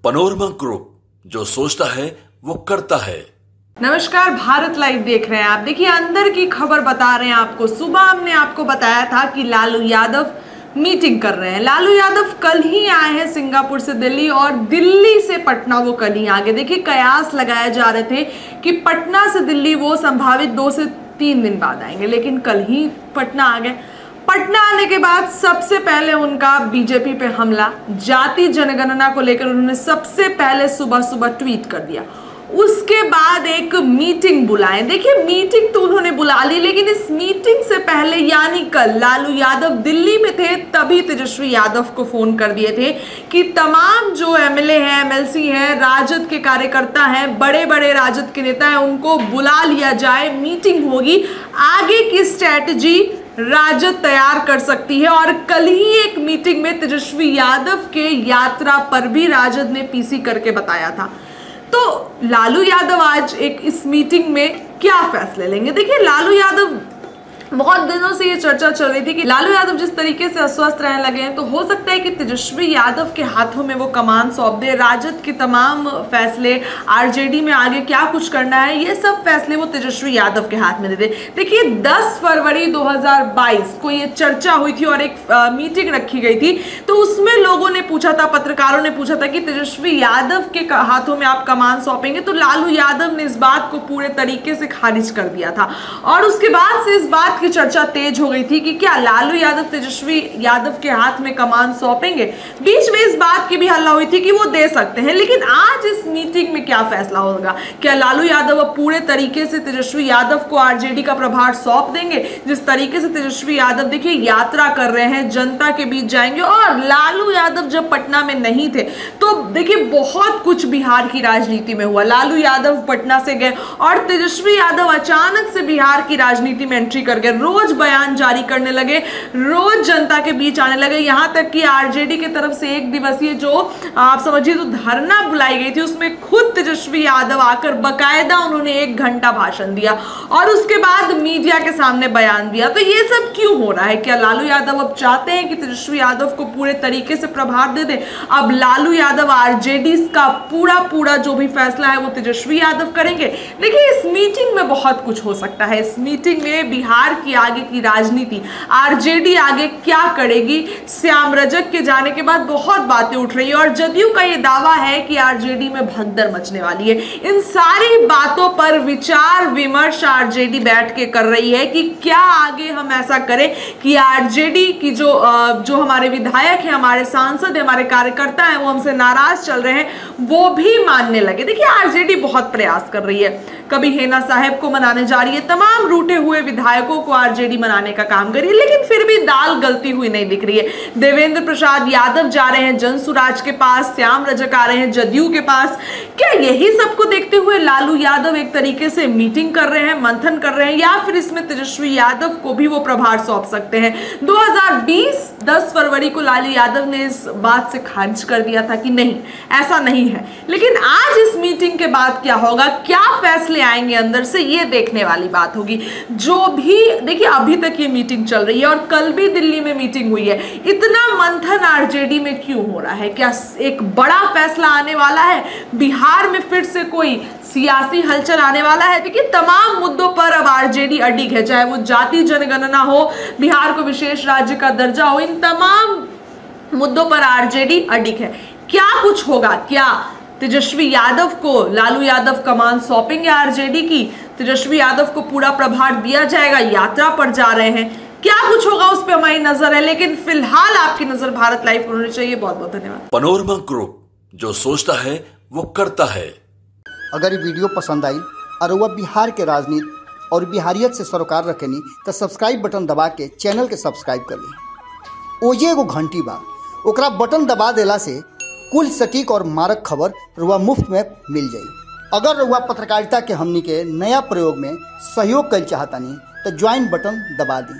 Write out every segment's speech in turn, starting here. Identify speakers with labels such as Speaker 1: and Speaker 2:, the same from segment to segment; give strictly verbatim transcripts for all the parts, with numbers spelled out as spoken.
Speaker 1: Panorama group, जो सोचता है वो करता है।
Speaker 2: नमस्कार, भारत लाइव देख रहे हैं आप। देखिए, अंदर की खबर बता रहे हैं आपको। सुबह हमने आपको बताया था कि लालू यादव मीटिंग कर रहे हैं। लालू यादव कल ही आए हैं सिंगापुर से दिल्ली, और दिल्ली से पटना वो कल ही आ गए। देखिए, कयास लगाए जा रहे थे कि पटना से दिल्ली वो संभावित दो से तीन दिन बाद आएंगे, लेकिन कल ही पटना आ गए। पटना आने के बाद सबसे पहले उनका बीजेपी पे हमला, जाति जनगणना को लेकर उन्होंने सबसे पहले सुबह सुबह ट्वीट कर दिया। उसके बाद एक मीटिंग बुलाए। देखिए, मीटिंग तो उन्होंने बुला ली, लेकिन इस मीटिंग से पहले यानी कल लालू यादव दिल्ली में थे, तभी तेजस्वी यादव को फोन कर दिए थे कि तमाम जो एमएलए हैं, एमएलसी हैं, राजद के कार्यकर्ता हैं, बड़े बड़े राजद के नेता हैं, उनको बुला लिया जाए, मीटिंग होगी, आगे की स्ट्रैटेजी राजद तैयार कर सकती है। और कल ही एक मीटिंग में तेजस्वी यादव के यात्रा पर भी राजद ने पीसी करके बताया था। तो लालू यादव आज एक इस मीटिंग में क्या फैसले लेंगे? देखिए, लालू यादव, बहुत दिनों से ये चर्चा चल रही थी कि लालू यादव जिस तरीके से अस्वस्थ रहने लगे हैं, तो हो सकता है कि तेजस्वी यादव के हाथों में वो कमान सौंप दे। राजद के तमाम फैसले, आरजेडी में आगे क्या कुछ करना है, ये सब फैसले वो तेजस्वी यादव के हाथ में दे दे। देखिए, दस फरवरी दो हज़ार बाईस को ये चर्चा हुई थी और एक आ, मीटिंग रखी गई थी। तो उसमें लोगों ने पूछा था, पत्रकारों ने पूछा था कि तेजस्वी यादव के हाथों में आप कमान सौंपेंगे? तो लालू यादव ने इस बात को पूरे तरीके से खारिज कर दिया था। और उसके बाद से इस बात की चर्चा तेज हो गई थी कि क्या लालू यादव तेजस्वी यादव के हाथ में कमान सौंपेंगे। बीच में इस बात की भी हल्ला हुई थी कि वो दे सकते हैं। लेकिन आज इस मीटिंग में क्या फैसला होगा? क्या लालू यादव अब पूरे तरीके से तेजस्वी यादव को आरजेडी का प्रभार सौंप देंगे? जिस तरीके से तेजस्वी यादव, देखिए, यात्रा कर रहे हैं, जनता के बीच जाएंगे। और लालू यादव जब पटना में नहीं थे तो देखिए बहुत कुछ बिहार की राजनीति में हुआ। लालू यादव पटना से गए और तेजस्वी यादव अचानक से बिहार की राजनीति में एंट्री कर गए। रोज बयान जारी करने लगे, रोज जनता के बीच आने लगे। यहां तक कि आरजेडी की तरफ से एक दिवसीय जो आप समझिए तो धरना बुलाई गई थी, उसमें खुद तेजस्वी यादव आकर बकायदा उन्होंने एक घंटा भाषण दिया और उसके बाद मीडिया के सामने बयान दिया। तो ये सब क्यों हो रहा है? क्या लालू यादव अब चाहते हैं कि तेजस्वी यादव को पूरे तरीके से प्रभार दे दे? अब लालू यादव आरजेडी का पूरा पूरा जो भी फैसला है वो तेजस्वी यादव करेंगे। देखिए, इस मीटिंग में बहुत कुछ हो सकता है। इस मीटिंग में बिहार की आगे की राजनीति, आरजेडी आगे क्या करेगी, श्याम रजक के जाने के बाद बहुत बातें उठ रही है और जदयू का ये दावा है कि आरजेडी में भगदड़ मचने वाली है। इन सारी बातों पर विचार विमर्श आरजेडी बैठ के कर रही है कि क्या आगे हम ऐसा करें कि आरजेडी की जो जो हमारे विधायक हैं, हमारे सांसद हैं, हमारे कार्यकर्ता हैं, वो हमसे नाराज चल रहे हैं, वो भी मानने लगे। देखिए, आरजेडी बहुत प्रयास कर रही है। कभी हेना साहब को मनाने जा रही है, तमाम रूठे हुए विधायकों को आरजेडी मनाने का काम कर रही है, लेकिन फिर भी दाल गलती हुई नहीं दिख रही है। देवेंद्र प्रसाद यादव जा रहे हैं जनसुराज के पास, श्याम रजक आ रहे हैं जदयू के पास। क्या यही सबको देखते हुए लालू यादव एक तरीके से मीटिंग कर रहे हैं, मंथन कर रहे हैं, या फिर इसमें तेजस्वी यादव को भी वो प्रभार सौंप सकते हैं? दो हज़ार बीस दस फरवरी को लालू यादव ने इस बात से खारिज कर दिया था कि नहीं, ऐसा नहीं है। लेकिन आज इस मीटिंग के बाद क्या होगा, क्या फैसले आएंगे अंदर से, ये देखने वाली बात होगी। जो भी, देखिए, अभी तक ये मीटिंग चल रही है और कल भी दिल्ली में मीटिंग हुई है। इतना मंथन आरजेडी में क्यों हो रहा है? क्या एक बड़ा फैसला आने वाला है? बिहार में फिर से कोई सियासी हलचल आने वाला है? देखिए, तमाम मुद्दों पर अब आरजेडी अडिग है, चाहे वो जाति जनगणना हो, बिहार को विशेष राज्य का दर्जा हो, इन तमाम मुद्दों पर आरजेडी अडिग है। क्या कुछ होगा? क्या तेजस्वी यादव को लालू यादव कमान सौंपेंगे आरजेडी की? तेजस्वी यादव को पूरा प्रभार दिया जाएगा? यात्रा पर जा रहे हैं, क्या कुछ होगा उस पर हमारी नजर है। लेकिन फिलहाल आपकी नजर भारत लाइव पर होनी चाहिए। बहुत बहुत धन्यवाद।
Speaker 1: पनोरमा ग्रुप, जो सोचता है वो करता है।
Speaker 3: अगर ये वीडियो पसंद आई और वह बिहार के राजनीति और बिहारियत से सरोकार रखेनी तो सब्सक्राइब बटन दबा के चैनल के सब्सक्राइब कर ली। ओजे एगो घंटी बा, ओकरा बटन दबा देला से कुल सटीक और मारक खबर रुआ मुफ्त में मिल जाई। अगर रुआ पत्रकारिता के हमनी के नया प्रयोग में सहयोग कर चाहतानी तो ज्वाइन बटन दबा दी।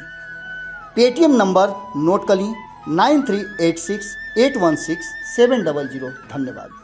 Speaker 3: पेटीएम नंबर नोट कर ली nine three eight six eight one six seven double zero. धन्यवाद।